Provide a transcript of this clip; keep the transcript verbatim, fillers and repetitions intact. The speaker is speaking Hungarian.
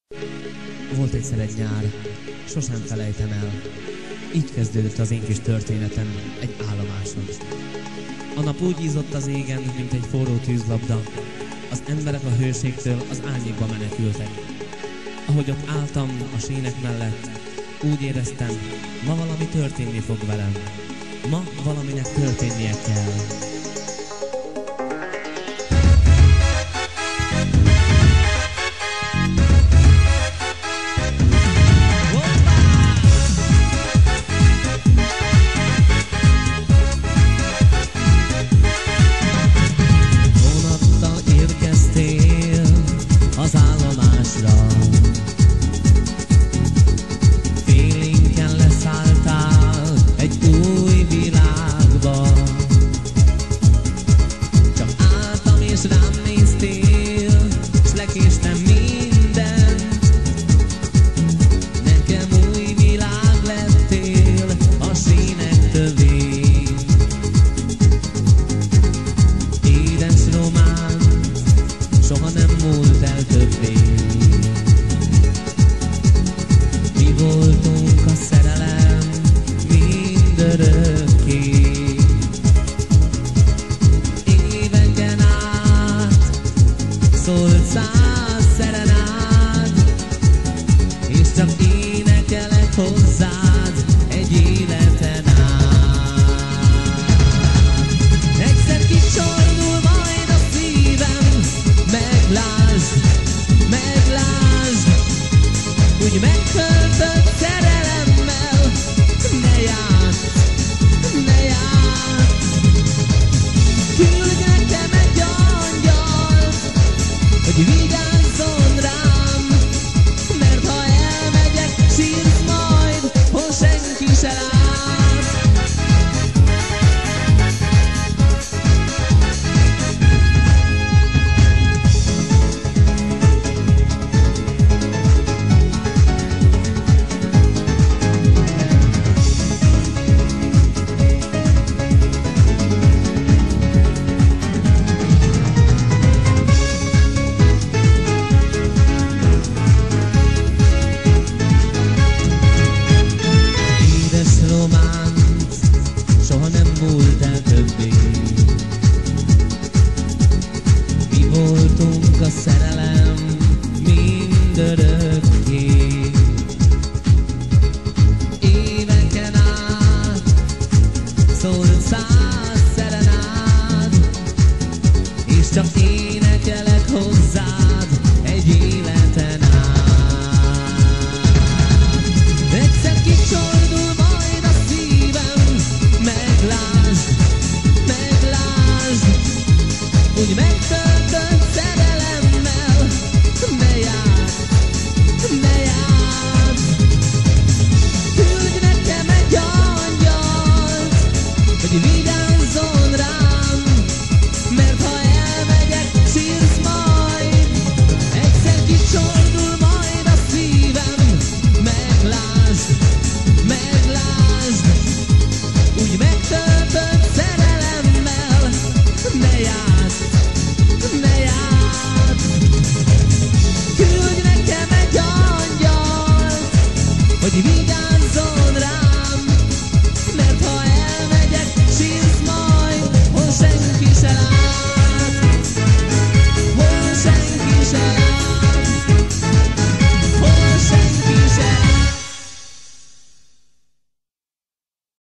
Volt egyszer egy nyár, sosem felejtem el. Így kezdődött az én kis történetem egy állomáson. A nap úgy ízott az égen, mint egy forró tűzlabda. Az emberek a hőségtől az árnyékba menekültek. Ahogy ott álltam a sínek mellett, úgy éreztem, ma valami történni fog velem. Ma valaminek történnie kell. Az állomásra félénken leszálltál egy új világba. Csak álltam és rám néztél, s lekéstem mindent. Nekem új világ lettél a sínek tövén. Édes román soha nem múlt el többé. Mi voltunk a szerelem mindörökké. Éveken át szólt száz szerenád, és csak énekelek hozzád egy életen át. Egyszer kicsordul majd a szívem, meglásd, meglásd, úgy megköszönöm.